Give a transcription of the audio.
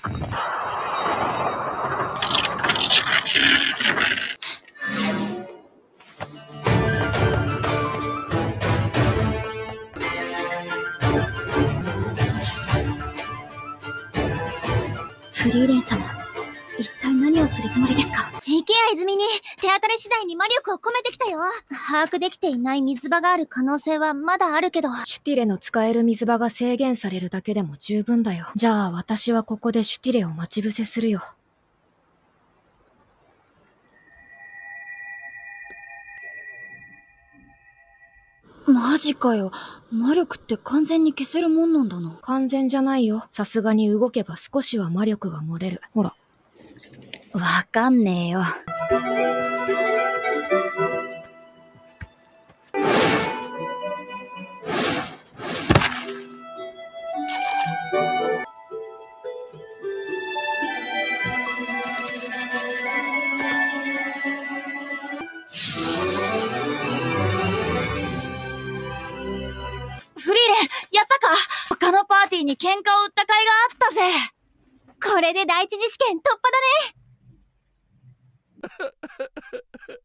フリーレン様、一体何をするつもりですか？ 行けや泉に、手当たり次第に魔力を込めてきたよ。把握できていない水場がある可能性はまだあるけど。 シュティレの使える水場が制限されるだけでも十分だよ。じゃあ私はここでシュティレを待ち伏せするよ。マジかよ。魔力って完全に消せるもんなんだな。完全じゃないよ。さすがに動けば少しは魔力が漏れる。ほら。わかんねえよ。 フリーレン、やったか？他のパーティーに喧嘩を売った甲斐があったぜ。これで第一次試験突破だね。